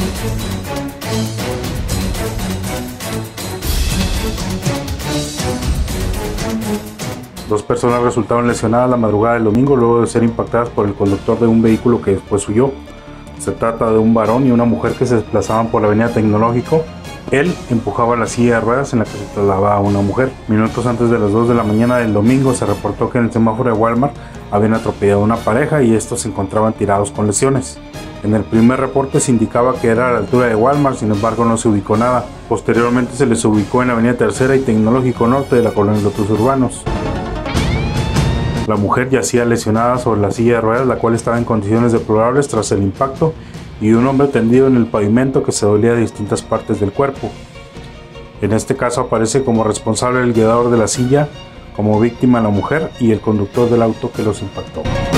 Dos personas resultaron lesionadas la madrugada del domingo luego de ser impactadas por el conductor de un vehículo que después huyó. Se trata de un varón y una mujer que se desplazaban por la avenida Tecnológico. Él empujaba la silla de ruedas en la que se trasladaba una mujer. Minutos antes de las 2 de la mañana del domingo se reportó que en el semáforo de Walmart habían atropellado a una pareja y estos se encontraban tirados con lesiones. En el primer reporte se indicaba que era a la altura de Walmart, sin embargo no se ubicó nada. Posteriormente se les ubicó en la avenida Tercera y Tecnológico Norte de la colonia Lotos Urbanos. La mujer yacía lesionada sobre la silla de ruedas, la cual estaba en condiciones deplorables tras el impacto, y un hombre tendido en el pavimento que se dolía de distintas partes del cuerpo. En este caso aparece como responsable el guiador de la silla, como víctima la mujer y el conductor del auto que los impactó.